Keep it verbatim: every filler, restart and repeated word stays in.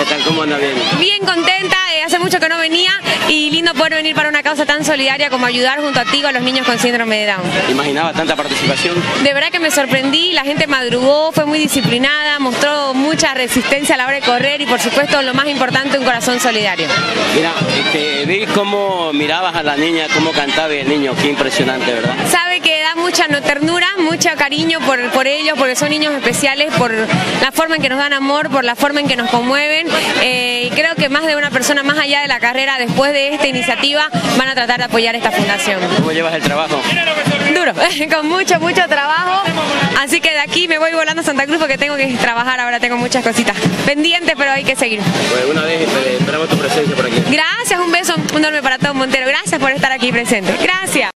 tal? ¿Cómo anda? Bien. Bien contenta, eh, hace mucho que no venía y lindo poder venir para una causa tan solidaria como ayudar junto a ti a los niños con síndrome de Down. ¿Imaginaba tanta participación? De verdad que me sorprendí, la gente madrugó, fue muy disciplinada, mostró mucha resistencia a la hora de correr y por supuesto lo más importante, un corazón solidario. Mira, este, vi cómo mirabas a la niña, cómo cantaba el niño, qué impresionante, ¿verdad? Sabe que da mucha no, ternura, mucho cariño por, por ellos, porque son niños especiales, por la forma en que nos dan amor, por la forma en que nos conmueven. Eh, y creo que más de una persona más allá de la carrera, después de esta iniciativa, van a tratar de apoyar esta fundación. ¿Cómo llevas el trabajo? Duro, con mucho, mucho trabajo. Así que de aquí me voy volando a Santa Cruz porque tengo que trabajar, ahora tengo muchas cositas pendientes, pero hay que seguir. Pues una vez esperamos tu presencia por aquí. Gracias, un beso enorme para todo Montero. Gracias por estar aquí presente. Gracias.